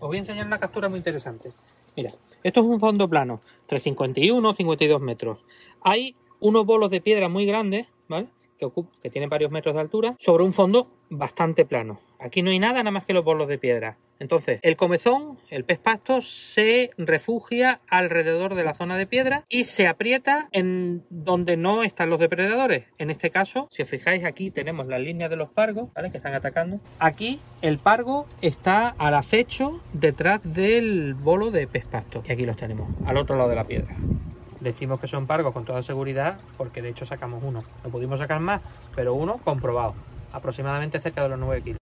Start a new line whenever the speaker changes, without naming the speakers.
os voy a enseñar una captura muy interesante. Mira, esto es un fondo plano, 351, 52 metros. Hay unos bolos de piedra muy grandes, ¿vale? Que tienen varios metros de altura, sobre un fondo bastante plano. Aquí no hay nada más que los bolos de piedra. Entonces, el comezón, el pez pasto, se refugia alrededor de la zona de piedra y se aprieta en donde no están los depredadores. En este caso, si os fijáis, aquí tenemos las líneas de los pargos, ¿vale? Que están atacando. Aquí el pargo está al acecho detrás del bolo de pez pasto. Y aquí los tenemos, al otro lado de la piedra. Decimos que son pargos con toda seguridad porque de hecho sacamos uno. No pudimos sacar más, pero uno comprobado. Aproximadamente cerca de los 9 kilos.